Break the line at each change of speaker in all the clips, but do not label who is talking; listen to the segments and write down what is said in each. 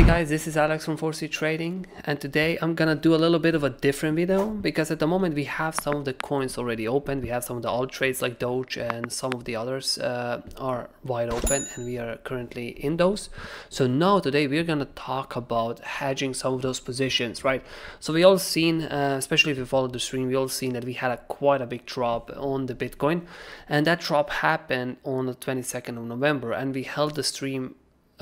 Hey guys, this is Alex from 4C Trading, and today I'm gonna do a little bit of a different video because at the moment we have some of the coins already open. We have some of the alt trades like Doge, and some of the others are wide open, and we are currently in those. So now today we're gonna talk about hedging some of those positions, right? So we all seen, especially if you follow the stream, we all seen that we had quite a big drop on the Bitcoin, and that drop happened on the 22nd of November, and we held the stream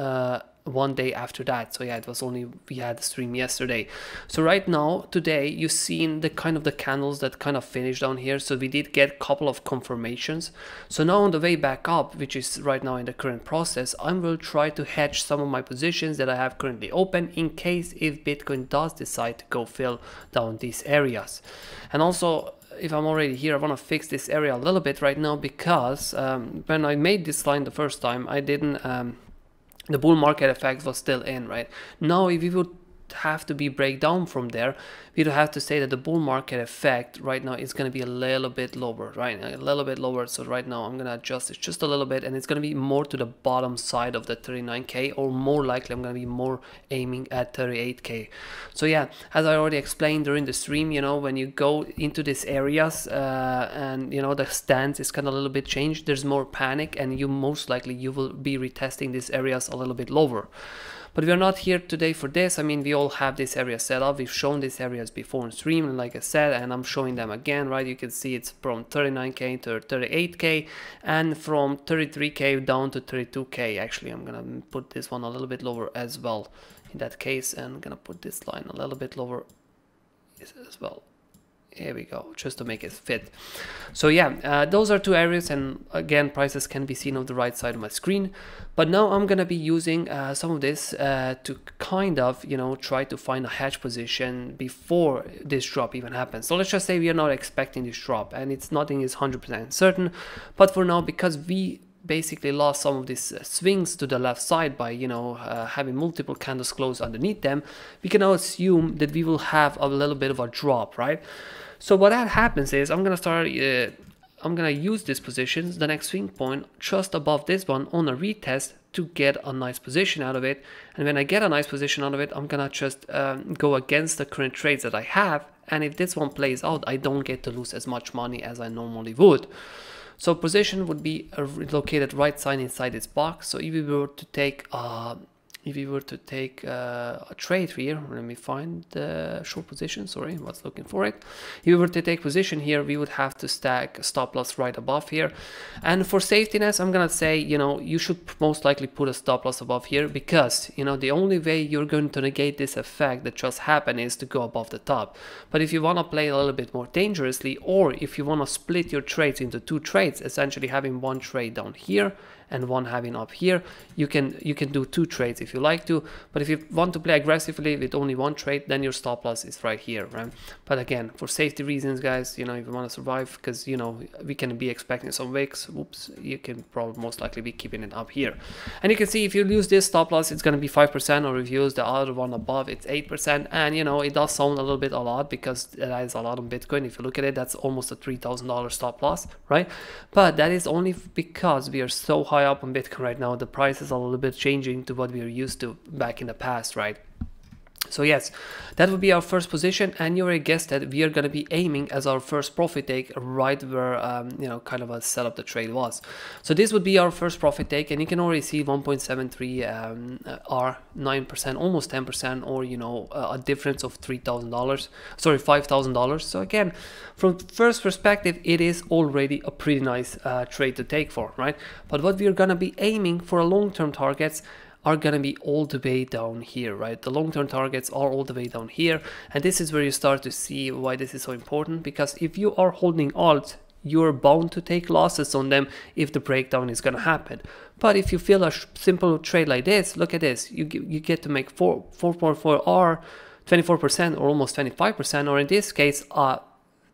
one day after that. So yeah, it was only, we had the stream yesterday. So right now today you've seen the kind of the candles that kind of finished down here. So we did get a couple of confirmations. So now on the way back up, which is right now in the current process, I will try to hedge some of my positions that I have currently open in case if Bitcoin does decide to go fill down these areas. And also, if I'm already here, I want to fix this area a little bit right now because when I made this line the first time, I didn't the bull market effect was still in, right? Now if we would have to be break down from there, we would have to say that the bull market effect right now is going to be a little bit lower, right? A little bit lower. So right now I'm going to adjust it just a little bit, and it's going to be more to the bottom side of the 39k, or more likely I'm going to be more aiming at 38k. So yeah, as I already explained during the stream, you know, when you go into these areas and you know the stance is kind of a little bit changed, there's more panic, and you most likely you will be retesting these areas a little bit lower. But we are not here today for this. I mean, we all have this area set up. We've shown these areas before in stream, and like I said, and I'm showing them again, right? You can see it's from 39k to 38k, and from 33k down to 32k. Actually, I'm gonna put this one a little bit lower as well in that case, and I'm gonna put this line a little bit lower as well. Here we go, just to make it fit. So yeah, those are two areas, and again, prices can be seen on the right side of my screen. But now I'm gonna be using some of this to kind of, you know, try to find a hedge position before this drop even happens. So let's just say we are not expecting this drop, and it's nothing is 100% certain. But for now, because we basically lost some of these swings to the left side by, you know, having multiple candles close underneath them, we can now assume that we will have a little bit of a drop, right? So what that happens is I'm gonna use these positions, the next swing point just above this one on a retest, to get a nice position out of it. And when I get a nice position out of it, I'm gonna just go against the current trades that I have, and if this one plays out, I don't get to lose as much money as I normally would. So position would be located right side inside this box. So if we were to take a trade here, let me find the short position, sorry, I was looking for it. If we were to take position here, we would have to stack a stop loss right above here. And for safetyness, I'm gonna say, you know, you should most likely put a stop loss above here, because, you know, the only way you're going to negate this effect that just happened is to go above the top. But if you want to play a little bit more dangerously, or if you want to split your trades into two trades, essentially having one trade down here and one having up here, you can do two trades if you like to. But if you want to play aggressively with only one trade, then your stop loss is right here, right? But again, for safety reasons, guys, you know, if you want to survive, because, you know, we can be expecting some wicks, whoops, you can probably most likely be keeping it up here. And you can see if you use this stop loss, it's going to be 5%, or if you use the other one above, it's 8%. And, you know, it does sound a little bit a lot because that is a lot on Bitcoin. If you look at it, that's almost a $3,000 stop loss, right? But that is only because we are so high up on Bitcoin right now. The price is a little bit changing to what we are used to back in the past, right? So yes, that would be our first position, and you already guessed that we are going to be aiming as our first profit take right where you know, kind of a setup the trade was. So this would be our first profit take, and you can already see 1.73 are 9%, almost 10%, or, you know, a difference of $3,000, sorry, $5,000. So again, from first perspective, it is already a pretty nice trade to take for, right? But what we are going to be aiming for long-term targets are going to be all the way down here, right? The long-term targets are all the way down here, and this is where you start to see why this is so important, because if you are holding alt, you're bound to take losses on them if the breakdown is going to happen. But if you feel a simple trade like this, look at this, you get to make 4.4 or 24%, or almost 25%, or in this case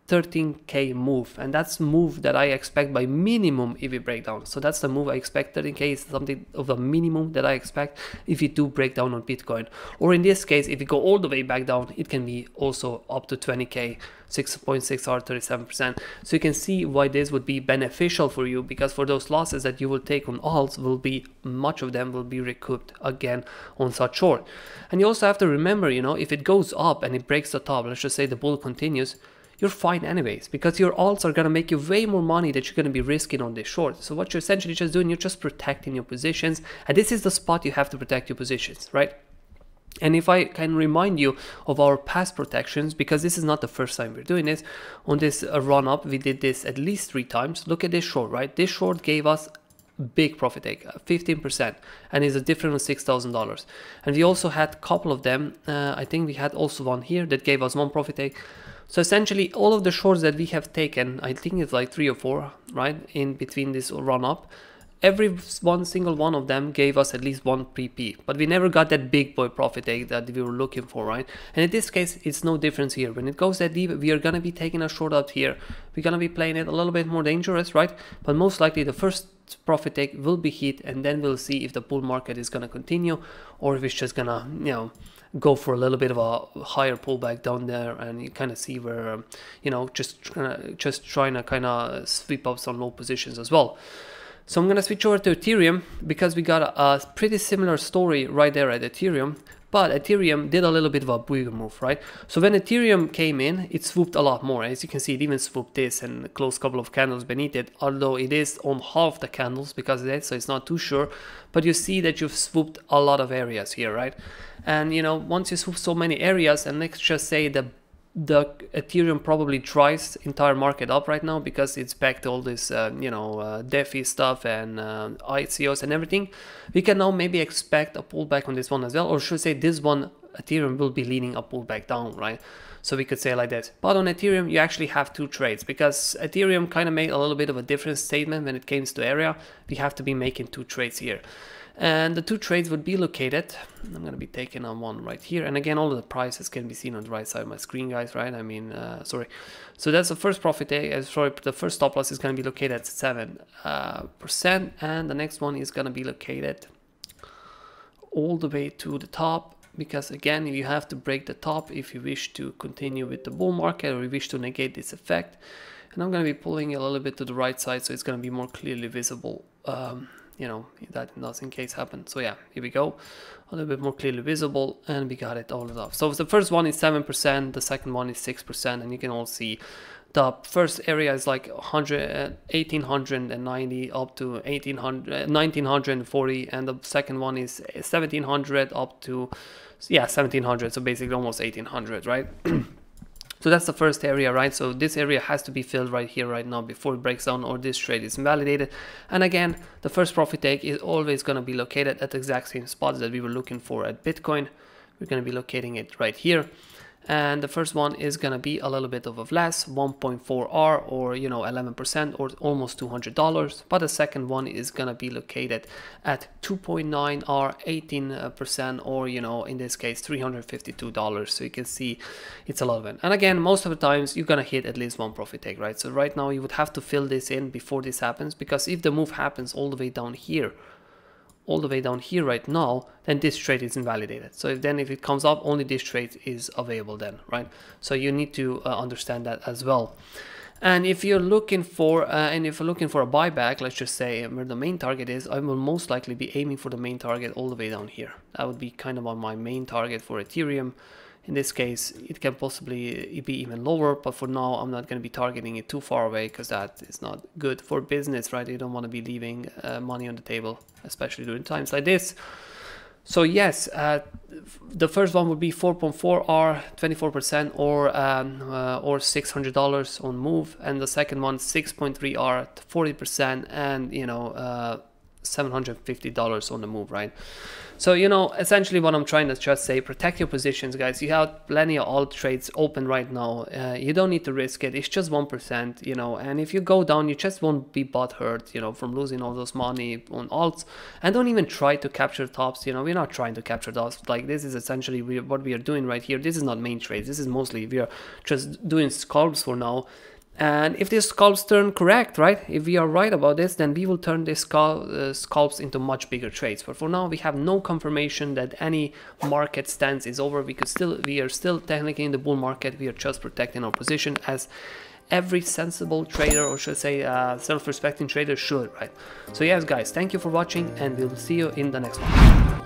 13k move, and that's move that I expect by minimum if we break down. So that's the move I expect. 13k is something of a minimum that I expect if you do break down on Bitcoin. Or in this case, if you go all the way back down, it can be also up to 20k, 6.6 or 37%. So you can see why this would be beneficial for you, because for those losses that you will take on alts, will be much of them will be recouped again on such short. And you also have to remember, you know, if it goes up and it breaks the top, let's just say the bull continues, you're fine anyways, because your alts are going to make you way more money that you're going to be risking on this short. So what you're essentially just doing, you're just protecting your positions, and this is the spot you have to protect your positions, right? And if I can remind you of our past protections, because this is not the first time we're doing this, on this run up, we did this at least 3 times. Look at this short, right? This short gave us big profit take, 15%, and is a difference of $6,000. And we also had a couple of them. I think we had also one here that gave us 1 profit take. So essentially all of the shorts that we have taken, I think it's like 3 or 4, right, in between this run up, every single one of them gave us at least 1 pre-P, but we never got that big boy profit take that we were looking for, right? And in this case, it's no difference here. When it goes that deep, we are going to be taking a short out here. We're going to be playing it a little bit more dangerous, right? But most likely the first profit take will be hit, and then we'll see if the bull market is going to continue, or if it's just going to, you know, go for a little bit of a higher pullback down there, and you kind of see where, you know, just trying to kind of sweep up some low positions as well. So I'm going to switch over to Ethereum, because we got a pretty similar story right there at Ethereum, but Ethereum did a little bit of a bigger move, right? So when Ethereum came in, it swooped a lot more. As you can see, it even swooped this and closed a couple of candles beneath it, although it is on half the candles because of that, so it's not too sure. But you see that you've swooped a lot of areas here, right? And, you know, once you swoop so many areas, and let's just say the Ethereum probably drives entire market up right now because it's back to all this, you know, DeFi stuff and ICOs and everything. We can now maybe expect a pullback on this one as well, or should I say this one, Ethereum will be leaning a pullback down, right? So we could say like that. But on Ethereum, you actually have 2 trades, because Ethereum kind of made a little bit of a different statement when it came to area. We have to be making 2 trades here. And the 2 trades would be located, I'm going to be taking on one right here, and again all of the prices can be seen on the right side of my screen, guys, right? I mean, sorry. So that's the first profit take, sorry, the first stop loss is going to be located at 7%, and the next one is going to be located all the way to the top, because again, you have to break the top if you wish to continue with the bull market, or you wish to negate this effect. And I'm going to be pulling it a little bit to the right side, so it's going to be more clearly visible, you know, that does in case happen. So yeah, here we go, a little bit more clearly visible, and we got it all up. So the first one is 7%, the second one is 6%, and you can all see the first area is like 1890 up to 1940, and the second one is 1700 up to, yeah, 1700, so basically almost 1800, right? So that's the first area, right? So this area has to be filled right here, right now, before it breaks down or this trade is invalidated. And again, the first profit take is always going to be located at the exact same spots that we were looking for at Bitcoin. We're going to be locating it right here. And the first one is going to be a little bit of a less, 1.4R, or, you know, 11%, or almost $200. But the second one is going to be located at 2.9R, 18%, or, you know, in this case, $352. So you can see it's a lot of it. And again, most of the times you're going to hit at least 1 profit take, right? So right now you would have to fill this in before this happens, because if the move happens all the way down here, right now, then this trade is invalidated. So if it comes up, only this trade is available then, right? So you need to understand that as well. And if you're looking for a buyback, let's just say where the main target is, I will most likely be aiming for the main target all the way down here. That would be kind of on my main target for Ethereum. In this case, it can possibly be even lower, but for now, I'm not going to be targeting it too far away, because that is not good for business, right? You don't want to be leaving money on the table, especially during times like this. So yes, the first one would be 4.4R, 24%, or $600 on move, and the second one 6.3R, 40%, and, you know, $750 on the move, right? So, you know, essentially what I'm trying to just say, protect your positions, guys. You have plenty of alt trades open right now. You don't need to risk it. It's just 1%, you know, and if you go down, you just won't be butthurt, you know, from losing all those money on alts. And don't even try to capture tops, you know, we're not trying to capture tops. Like, this is essentially what we are doing right here. This is not main trades. This is mostly, we are just doing scalps for now. And if these scalps turn correct, right, if we are right about this, then we will turn these scalps into much bigger trades. But for now, we have no confirmation that any market stance is over. We are still technically in the bull market. We are just protecting our position, as every sensible trader, or should I say self-respecting trader, should, right? So yes, guys, thank you for watching, and we'll see you in the next one.